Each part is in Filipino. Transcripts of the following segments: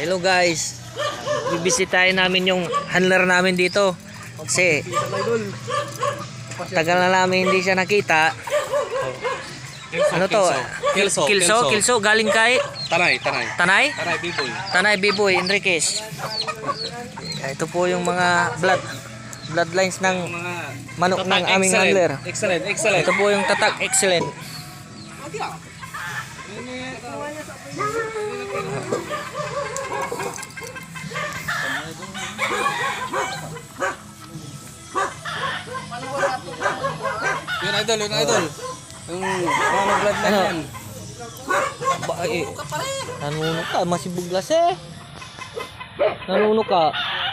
Hello guys. Bibisitahin namin yung handler namin dito. Kasi tagal na namin hindi siya nakita. Ano to? Kilso galing kay Tanay Biboy Enriquez. Ito po yung mga bloodlines ng manok ng aming handler. Excellent. Ito po yung tatak excellent. Yun idol. Yung mga bloodline yan. Nanuno ka, masibuglas eh. Nanuno ka.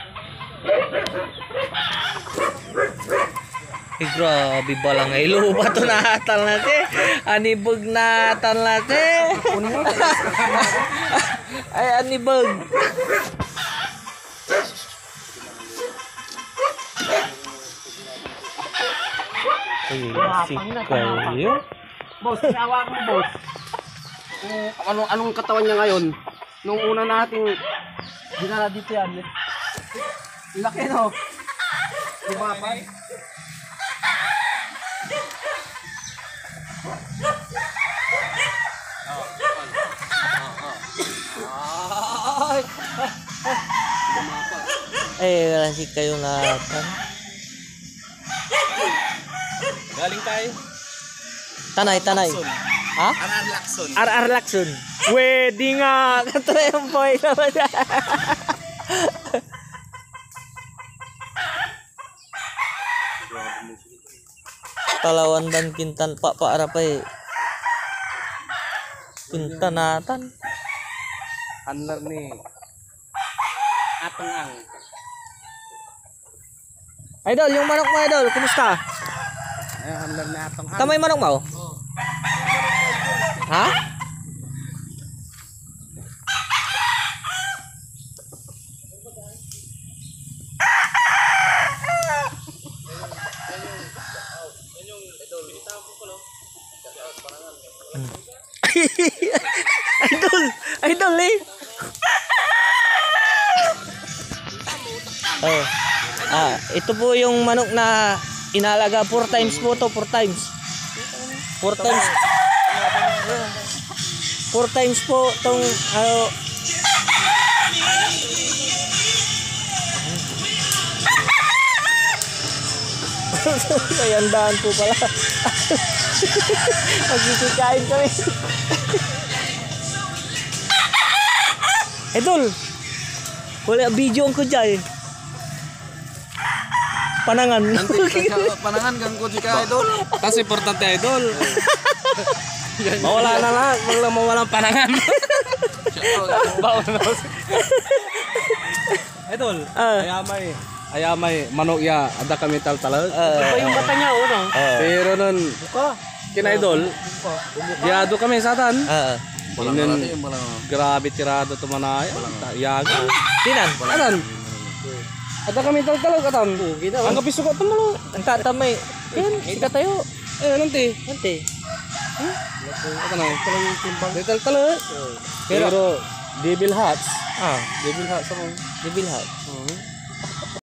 Grabe balang ilo ba ito natal natin? Anibag natal natin. Ay, anibag. Ay, kayo. Boss, sinawa ko boss. Anong katawan niya ngayon? Nung una nating dinala dito yan. Laki no? Diba pa? Wala si kayo natal. Galing tayo. Tanay. Ha? RR Lacson. Pwede nga. Katry ang boy naman. Talawandan kintan para pa eh. Kintanatan. Handler ni Atong Ang. Idol, yung manok mo idol, kumusta? Ay, handler ni Atong Ang. Kamay manok mo? Ha? Idol eh. Ito po yung manok na inalaga 4 times po to, 4 times. 4 times po tong kayandaan po pala. Magkikikain kami. Idol, wala video ko dyan. Panangan. Panangan kang ko ka idol. Kasi importante idol. Mawala na lang, wala mawalang panangan. Idol, ayamay manok ya ada kami tal-tal. Iba yung mata niya no. Pero nun kina idol, diado kami satan. Inen grabe tirado to manay. Yaga. Tinan. Anan? Ada kami tal-tal katan. Ang kapiso ko tumalo. Ang tatamay. Yan, sika tayo. Nanti. Apa na? Tal-tal. Pero Devil Hats. Devil Hats ako. Debil hat.